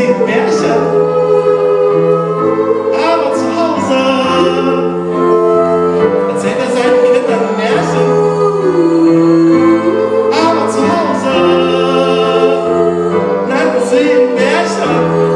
sie ein Märchen. Aber zu Hause erzählt er seinen Kindern ein Märchen. Aber zu Hause nannten sie ein Märchen.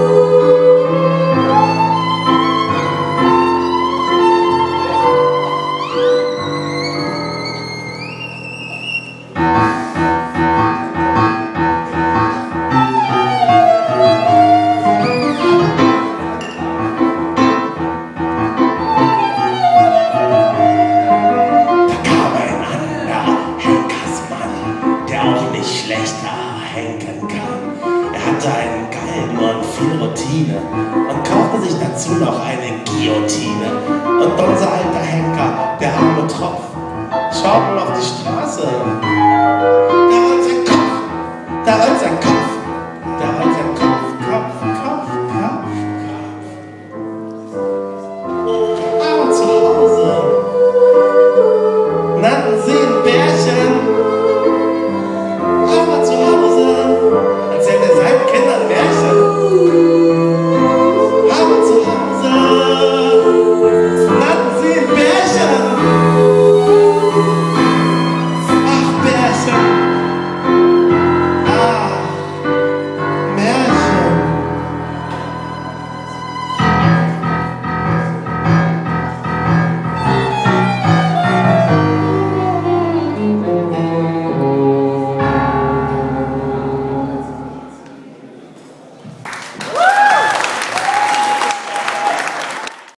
Henken kann. Er hatte einen Galgen und viel Routine und kaufte sich dazu noch eine Guillotine. Und unser alter Henker, der arme Tropf, schaut nur auf die Straße. Da rollt sein Kopf,